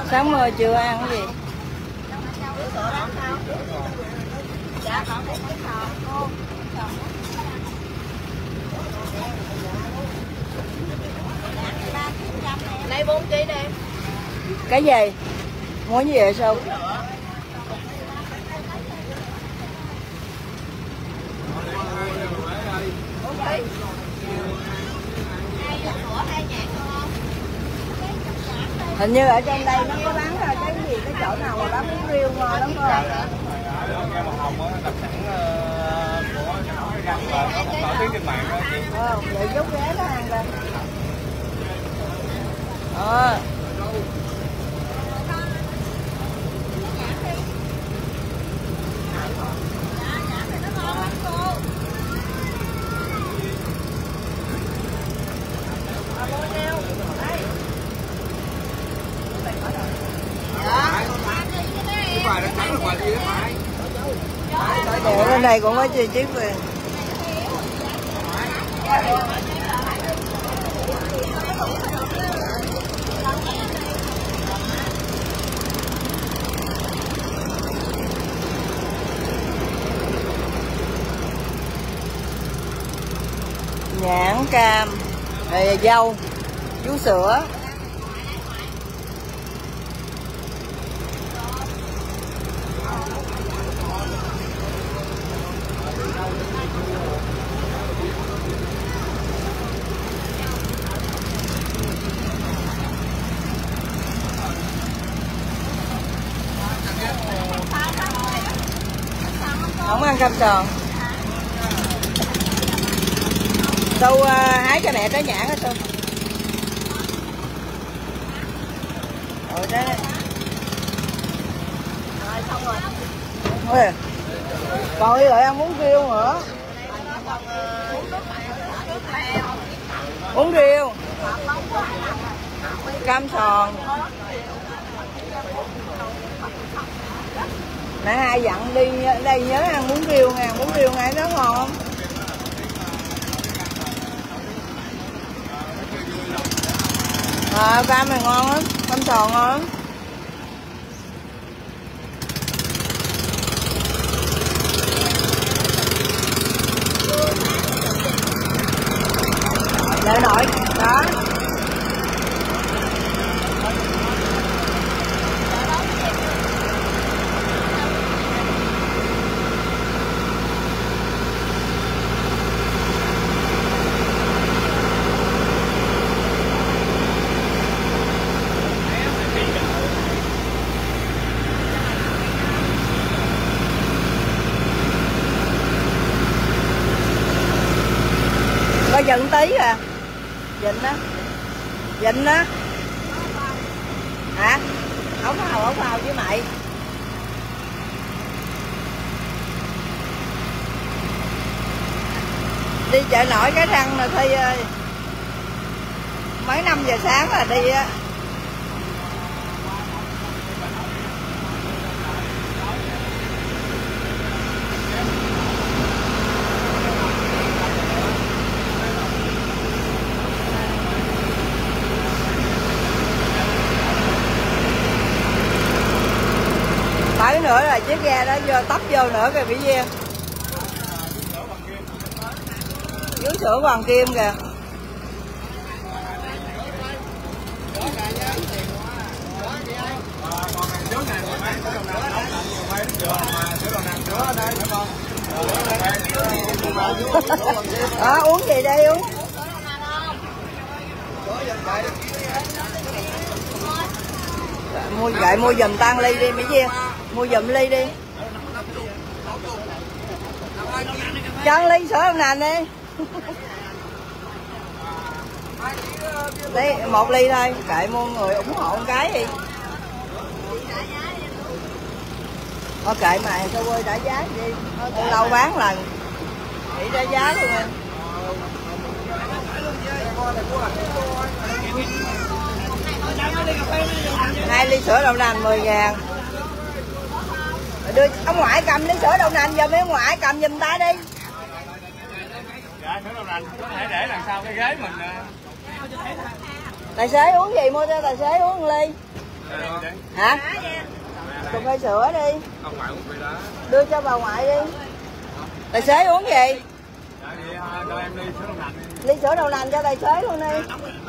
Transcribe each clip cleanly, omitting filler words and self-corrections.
Sáng mơ chưa ăn cái gì? Đây 4 kg đi. Cái gì? Muốn gì vậy sao? Hình như ở trong đây nó có bán ra cái gì, cái chỗ nào mà bán bún riêu ngon lắm không? Nghe màu hồng á, đặc sản của cái răng là nó nổi tiếng trên mạng đó chị. Để chút ghé nó ăn đây. Để bên đây cũng có chi tiết về. Nhãn, cam, dâu, vú sữa. Không ăn cam sòn. Tôi hái cho mẹ trái nhãn hết tôi. Rồi đó. Rồi xong rồi. Ôi. Còn đi rồi ăn bún riêu nữa. Bún riêu. Cam sòn. Nãy hai dặn đi đây nhớ ăn bún riêu nha, bún riêu ngay nó ngon không? Cam này ngon lắm, cam sòn ngon lắm. Để nổi đó. Giận tí à, Vịnh á, Vịnh á, hả? Ống vào với mày. Đi chợ nổi Cái Răng là Thi ơi, mấy 5 giờ sáng là đi á. Mấy nữa là chiếc ghe đó vô tấp vô nữa kìa, bị viên vú sữa Hoàng Kim kìa. Uống gì đây uống? Mua giùm Tan ly đi Mỹ Duyên, mua giùm ly đi. Cho ly sữa đậu nành đi. Đấy, 1 ly thôi, kệ mua người ủng hộ một cái đi. Thôi kệ mày, sao quên trả giá đi. Thôi lâu bán lần. Nghĩ trả giá luôn em. 2 ly sữa đậu nành 10.000. Đưa ông ngoại cầm ly sữa đậu nành giùm, ông ngoại cầm giùm ta đi. Dạ, sữa đậu nành có thể để lần sau cái ghế mình. Tài xế uống gì mua cho tài xế uống 1 ly. Hả? Cà phê sữa đi. Ông ngoại uống phê đá. Đưa cho bà ngoại đi. Tài xế uống gì? Dạ vậy cho em ly sữa đậu nành đi. Ly sữa đậu nành cho tài xế luôn đi. Đây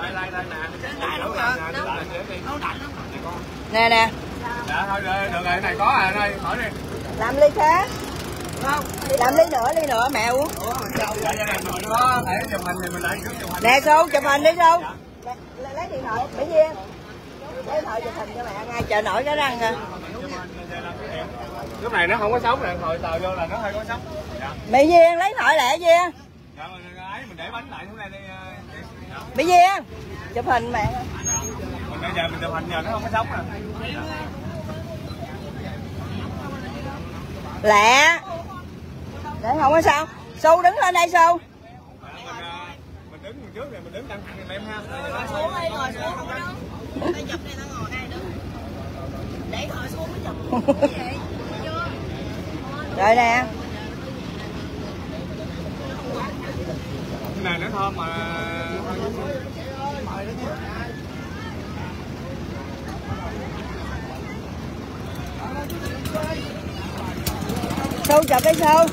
Nè nè. nè. Dạ thôi được rồi, cái này có à, đây hỏi đi. Làm ly khác. Không, làm ly nữa mẹ uống. Có thể chụp hình thì mình lại trước chụp hình. Nè Xu, chụp hình đi Xu. Lấy điện thoại, Mỹ Duyên. Lấy điện thoại chụp hình cho mẹ ngay chợ nổi Cái Răng à. Lúc này nó không có sóng nè, hồi tờ vô là nó hơi có sóng. Dạ. Mỹ Duyên lấy điện thoại lẹ Duyên. Dạ mình để bánh lại xuống đây đi. Mỹ Duyên, chụp hình mẹ. Mình bây giờ mình chụp hình giờ nó không có sóng nè. Lẹ. Để không có sao. Xu đứng lên đây Xu. Mình đứng trước thì mình đứng căng thẳng em ha. Xuống đi, ngồi xuống không có đứng. Tay chụp này nó ngồi đây đứng. Để ngồi xuống mới chụp. Vậy? Chưa? Rồi nè. Cái này nó thơm mà. Xu chụp đi Xu.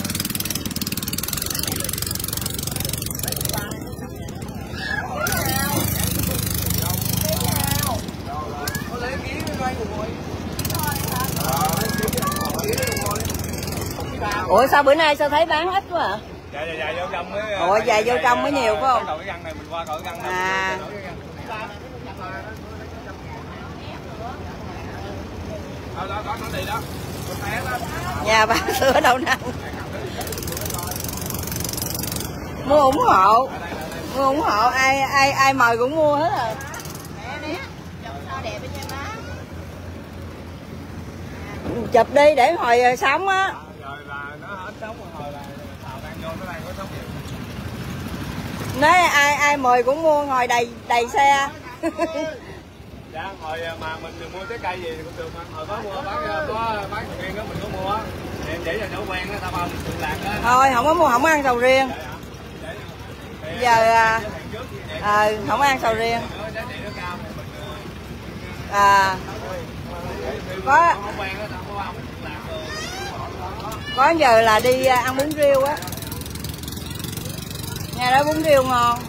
Ủa sao bữa nay sao thấy bán ít quá à? Dạ vô trong mới. Ủa dài vô trong mới nhiều phải không? Cái găng này mình qua khỏi găng này. À. Đó nó đi đó. Nhà bán sữa đậu nành. Mua ủng hộ ai mời cũng mua hết rồi. Nè, chụp sao đẹp với nha má. Chụp đi để hồi sống á. Rồi là nó hết sống rồi là tàu đang vô nó đang có sống vậy. Nói ai mời cũng mua ngồi đầy xe. Dạ hồi mà mình mua trái cây gì cũng được mà hồi có mua bán sầu riêng đó mình có mua thì em chỉ cho chỗ quen đó ta bao mình tự làm đó. Thôi không có mua, không ăn sầu riêng. Giờ không ăn sầu riêng. Có giờ là đi ăn bún riêu á. Nghe nói bún riêu ngon.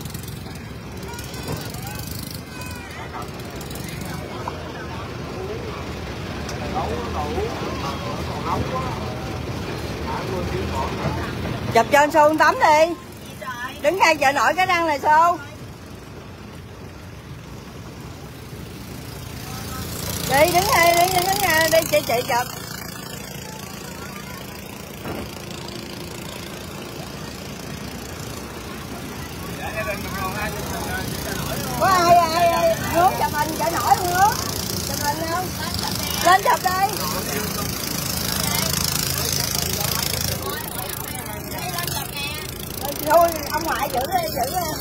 Chụp cho anh Xu tắm đi. Đứng ngay chợ nổi Cái Răng này Xu. Đi đứng đi chị chụp. Có ai muốn chụp hình chợ nổi không nữa? Chụp hình không? Lên chụp đi. Thôi ông ngoại giữ đi.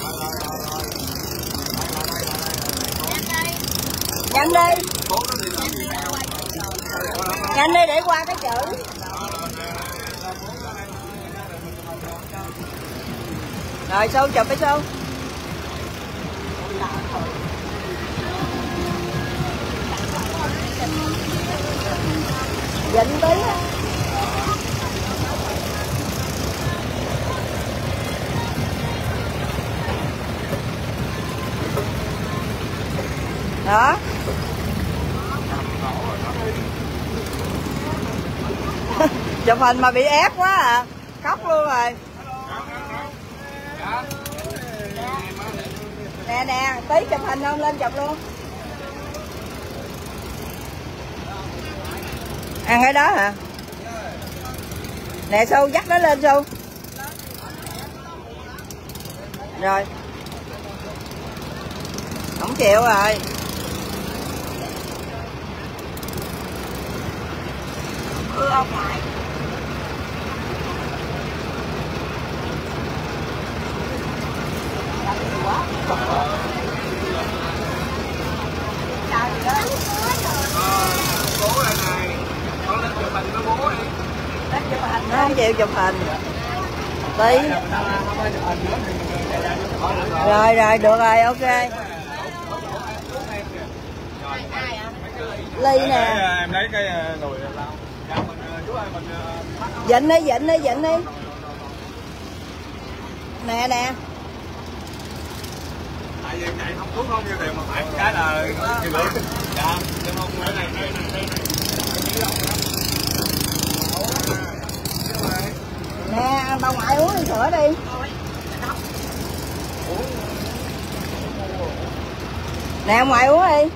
Nhanh đi. Nhanh đi để qua cái chữ. Rồi Xu chụp cái Xu. Dịnh tí á. Đó. Chụp hình mà bị ép quá à. Khóc luôn rồi. Nè, tí chụp hình không? Lên chụp luôn. Ăn cái đó hả? Nè Xu dắt nó lên Xu. Rồi. Không chịu rồi. Ông ngoại. Bố đây này. Con lên chụp hình với bố đi. Nó không chịu chụp hình. Tí. Rồi được rồi, ok. ly nè. Em lấy cái nồi lao. Dạ mình chú ơi mình Dịnh đi. Nè nè. Tại vì chạy không thuốc không nhiêu tiền mà phải cái là nhiều lượng. Dạ, em không cái này. Nè, bà ngoại uống ly sữa đi. Nè, ngoại uống đi.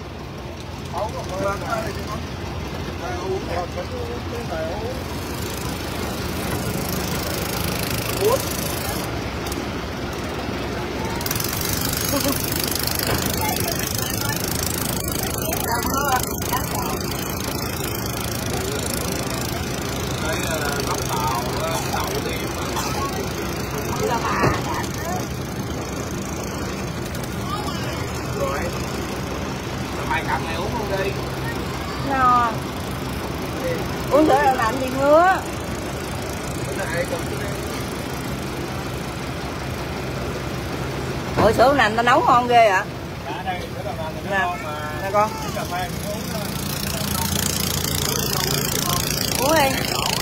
Mày cầm này uống luôn đi. No. Uống sữa là làm gì ngứa. Ủa sữa này người ta nấu ngon ghê ạ. Dạ đây, nè con. Uống đi.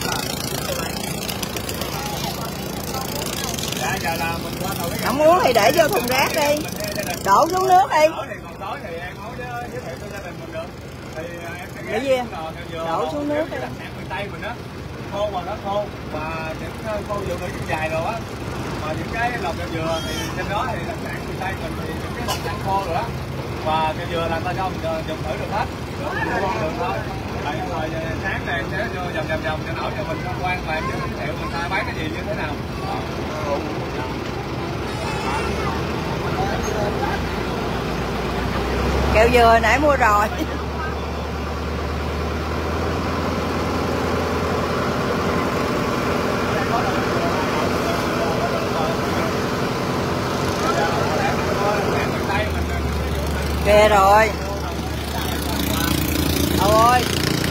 Dạ giờ là mình qua tàu cái. Không uống thì để vô thùng rác đi. Đổ xuống nước đi. Tối thì em nói giới thiệu cho gia đình mình được. Thì em sẽ Để gì? Đổ xuống nước đi. đặc sản miền Tây mình á, khô mà nó khô và những khô dừa bị dài rồi á. Mà những cái lọc kẹo dừa thì trên đó thì đặc sản miền Tây mình thì những cái đặc sản khô rồi đó. Và kẹo dừa là ta cho mình dùng thử được hết. Được thôi. Tại rồi sáng này sẽ vô vòng cho nổi cho mình tham quan và em giới thiệu người ta bán cái gì như thế nào. Kẹo dừa nãy mua rồi. Kìa rồi. Ôi.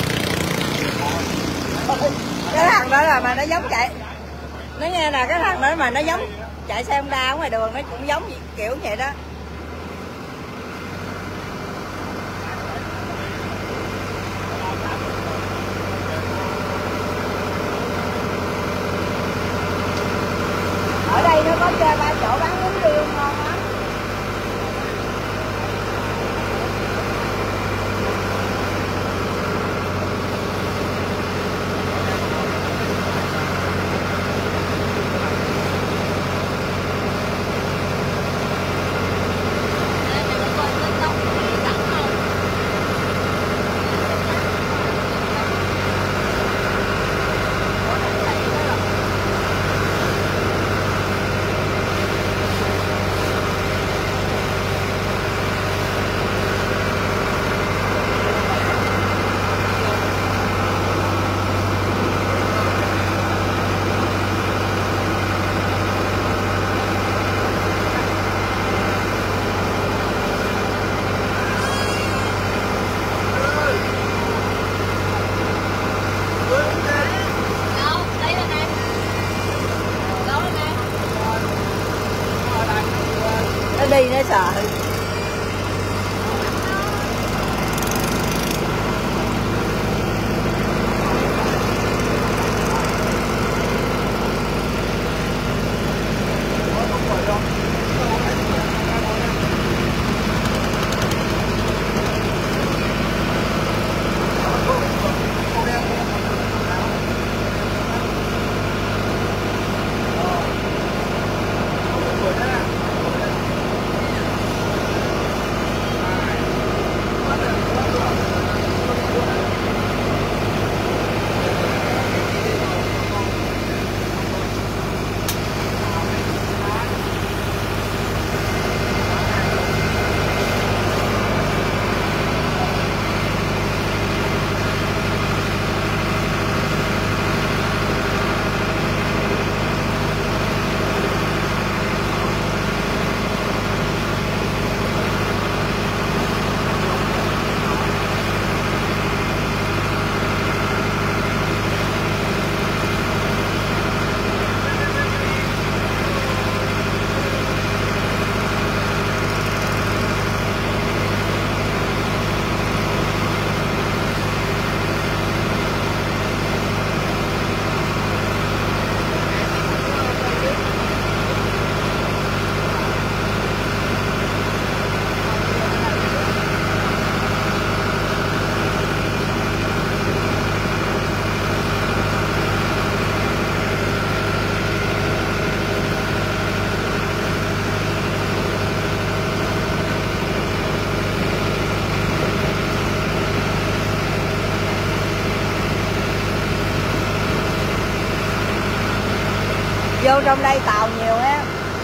Cái thằng đó là mà nó giống chạy. Nó nghe là cái thằng đó mà nó giống chạy xe Honda ở ngoài đường, nó cũng giống kiểu vậy đó. Ở đây nó có chơi ba chỗ bán bún riêu ngon lắm. Nó đi nó sợ. trong đây tàu nhiều ha.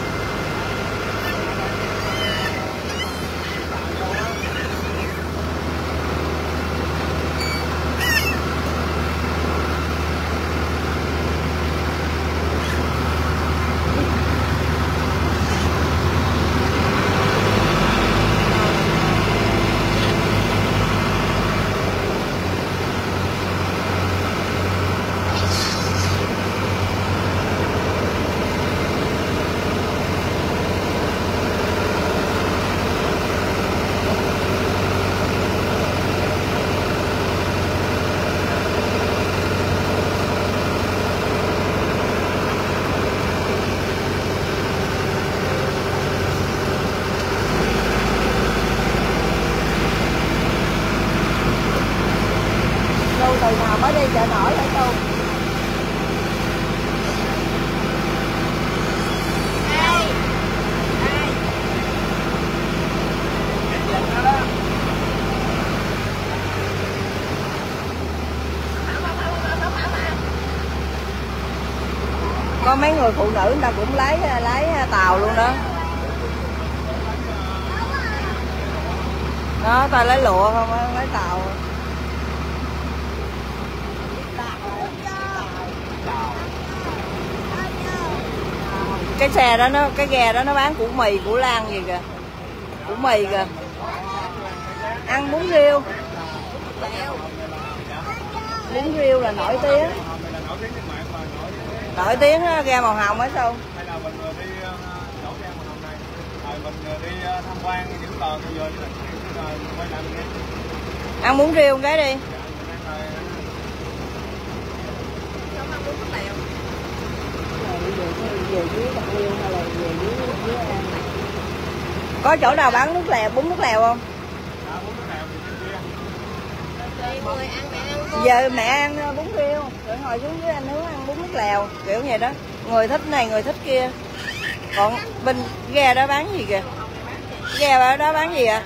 Từ nào mới đi chợ nổi hả cô? Có mấy người phụ nữ người ta cũng lấy tàu luôn đó. Đó, ta lấy lụa không á, lấy tàu. Cái xe đó nó, cái ghe đó nó bán củ mì, củ lan gì kìa, củ mì kìa, ăn bún riêu. Bún riêu là nổi tiếng ghe màu hồng á sao? Hay là mình đi chỗ ghe màu hồng này, rồi mình đi tham quan những tờ bây giờ rồi quay lại mình đi. Ăn bún riêu cái đi. Có chỗ nào bán nước lèo, bún nước lèo không? Giờ mẹ ăn bún riêu, rồi ngồi xuống dưới anh nướng ăn bún nước lèo, kiểu vậy đó. Người thích này, người thích kia. Còn bên ghe đó bán gì kìa? Ghe đó bán gì ạ?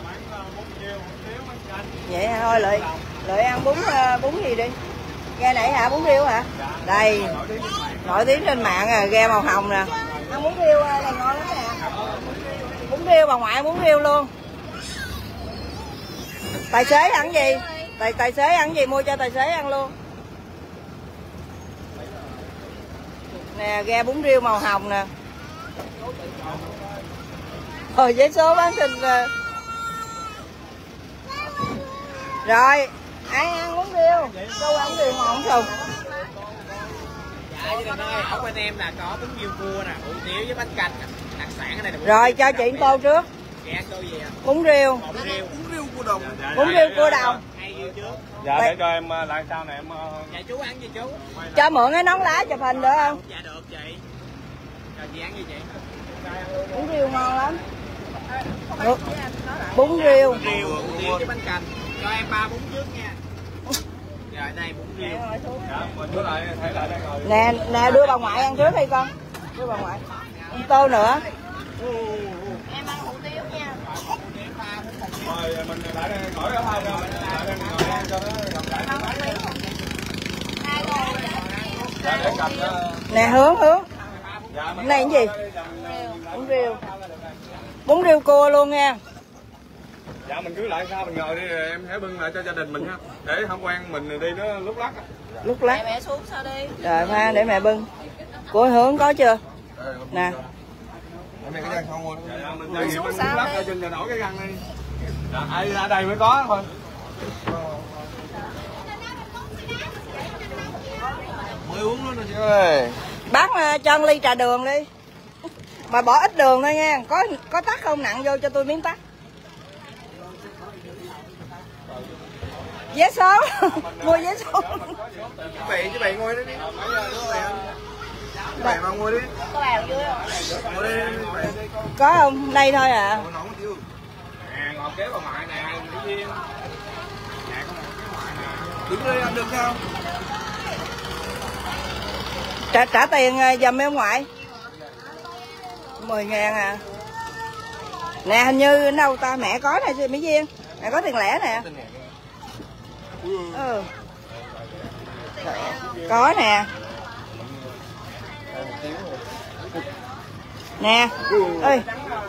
Vậy thôi lợi ăn bún gì đi. Ghe này hả? Bún riêu hả? Đây, nổi tiếng trên mạng à, ghe màu hồng nè. Ăn bún riêu này ngon lắm nè. Bún riêu bà ngoại bún riêu luôn. Tài xế ăn gì? Tài xế ăn gì mua cho tài xế ăn luôn. Nè, ghe bún riêu màu hồng nè. Giấy số bán xin. Rồi, ai ăn bún riêu? Cô ăn riêu ngon không? Dạ, chị ơi, ở bên em là có bún riêu cua nè, hủ tiếu với bánh canh, đặc sản ở đây là. Rồi cho chị tô trước. Chị ăn tô gì ạ? Bún riêu. Bún riêu cua đồng. Bún riêu cua đồng. Hay riêu trước. Dạ để cho em lại sau này em. Dạ chú ăn gì chú? Cho mượn cái nón lá chụp hình được không? Dạ được chị. Rồi chị ăn gì chị? Bún riêu ngon lắm. Bún riêu. Bún riêu, hủ tiếu với bánh canh. Cho em 3 bún trước nha. Rồi đây bún riêu. Dạ, mình đưa lại thấy lại đây rồi. Nè đưa bà ngoại ăn trước đi con. Đưa bà ngoại. Un tô nữa. Em ăn hủ tiếu nha. Rồi mình lại đây ngồi ở hai rồi, mình lại đây ngồi ăn cho nó rộng rãi. Dạ để cầm cho. Nè Hướng. Dạ Cái này cái gì? Bún riêu. Bún riêu cua luôn nha. Dạ mình cứ lại sau mình ngồi đi rồi em sẽ bưng lại cho gia đình mình ha. Để không quen mình đi nó lúc lắc. Lúc lát. Mẹ xuống sao đi? Rồi ha, để mẹ bưng. Của Hướng có chưa? Nè. Cái răng không luôn. Dạ mình đi lúc lắc cho trên nổi cái răng đi. Dạ ai ra đây mới có thôi. Mới uống luôn rồi chị ơi. Bác cho ly trà đường đi. Mà bỏ ít đường thôi nha. Có tắc không? Nặng vô cho tôi miếng tắc. Vé số. Mua vé số. Chị bày ngồi đi. Bày vào ngồi đi. Có bèo dưới không? Ngồi đi. Có không? Đây thôi à. Nè, ngọt kế bà ngoại nè, Mỹ Duyên. Nè, con ngọt kế ngoại nè. Đứng đi ăn được không? Trả tiền giùm em ngoại. 10.000 à. Nè hình như đâu ta mẹ có nè Mỹ Duyên. Mẹ có tiền lẻ nè. Ừ. Có nè. Nè. Ơi.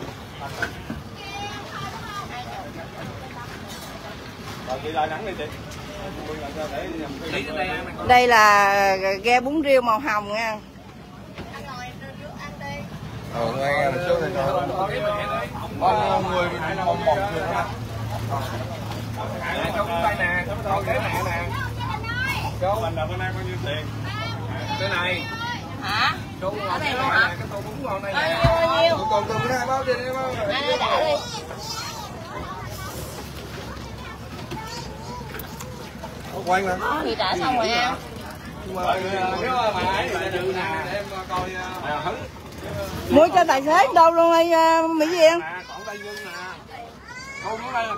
Chị lại nắng đi chị. Đây là ghe bún riêu màu hồng nha. Ngay mình xuống đây rồi. Con người một người ha. Cho cũng tay nè, con cái nè nè. Chú mình là bữa nay bao nhiêu tiền? Cái này. Hả? Chú ngon này nè, cái tô bún ngon đây nè. Bao nhiêu? Còn bữa nay bao nhiêu đi bao? Anh đã đi. Quay mà. Thì trả xong rồi ăn. Nếu mà ấy thì được nè, để em coi hứng. Mua cho tài xế đâu luôn đây Mỹ Duyên. Còn đây luôn nè. Không muốn đây